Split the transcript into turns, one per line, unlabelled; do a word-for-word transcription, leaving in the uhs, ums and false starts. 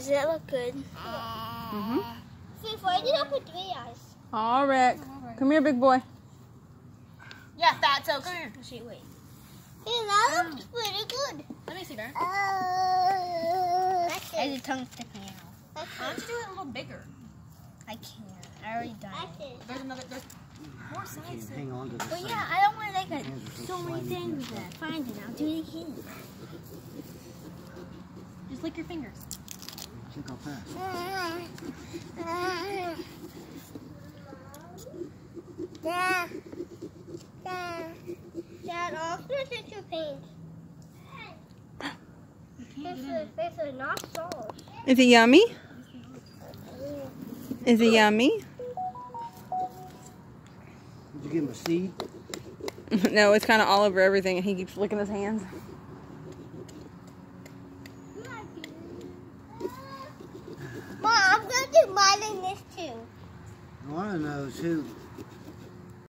Does it look good?
Mm-hmm.
See, why did I put three eyes?
All right. Come here, big boy.
Yeah, Fatso, come here.
Actually, wait. Hey, that looks pretty good.
Let me see there.
Uh,
Why is your tongue sticking out?
Why
Why don't you do it a little bigger?
I can't. I already done it.
There's another, there's more sides.
Hang on to the
But
side.
yeah, I don't want to like a, so many things with that. Find it. I'll do it again.
Just lick your fingers.
Look how fast.
Dad, Dad, Dad, also take your paint. This is, this is not salt.
Is it yummy? Is it yummy?
Did you give him a seed?
No, it's kind of all over everything, and he keeps licking his hands.
Mom, I'm going to do mine in this too.
I want to know who